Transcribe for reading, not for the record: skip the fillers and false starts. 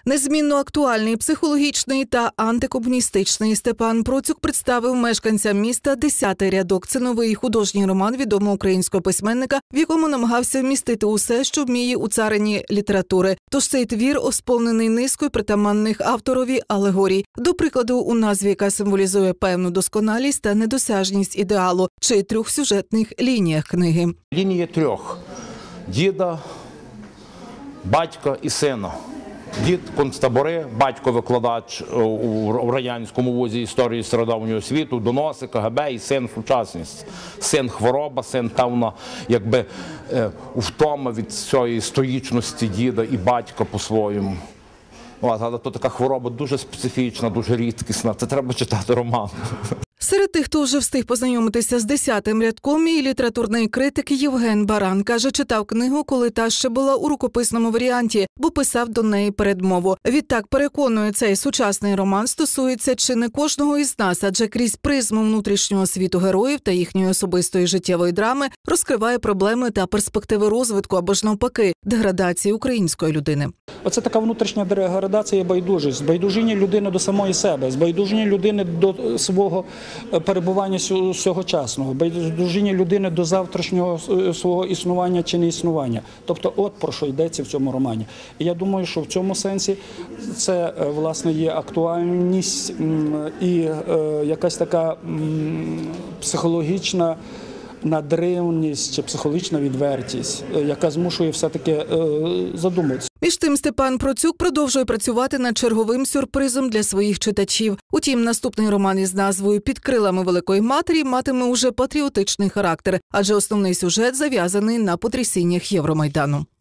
Незмінно актуальний, психологічний та антикомуністичний Степан Процюк представив мешканцям міста «10-й рядок». Це новий художній роман відомого українського письменника, в якому намагався вмістити усе, що вміє у царині літератури. Тож цей твір сповнений низкою притаманних авторові алегорій. До прикладу, у назві, яка символізує певну досконалість та недосяжність ідеалу, чи трьох сюжетних лініях книги. Лінії трьох – діда, батька і сина. Дід – концтабори, батько – викладач у Радянському вузі історії стародавнього світу, доноси, КГБ, і син – сучасність. Син – хвороба, син, певно, якби втома від цієї стоїчності діда і батька по-своєму. Але то така хвороба дуже специфічна, дуже рідкісна. Це треба читати роман. Серед тих, хто вже встиг познайомитися з «10-м рядком», і літературний критик Євген Баран. Каже, читав книгу, коли та ще була у рукописному варіанті, бо писав до неї передмову. Відтак, переконує, цей сучасний роман стосується чи не кожного із нас, адже крізь призму внутрішнього світу героїв та їхньої особистої життєвої драми розкриває проблеми та перспективи розвитку або ж навпаки деградації української людини. Оце така внутрішня деградація, байдужість, збайдужіння людини до самої себе, збайдужіння людини до свого перебування сьогочасного, байдужіння людини до завтрашнього свого існування чи не існування. Тобто от про що йдеться в цьому романі. І я думаю, що в цьому сенсі це, власне, є актуальність і якась така психологічна надривність чи психологічна відвертість, яка змушує все-таки задуматися. Між тим, Степан Процюк продовжує працювати над черговим сюрпризом для своїх читачів. Утім, наступний роман із назвою «Під крилами Великої Матері» матиме уже патріотичний характер, адже основний сюжет зав'язаний на потрясіннях Євромайдану.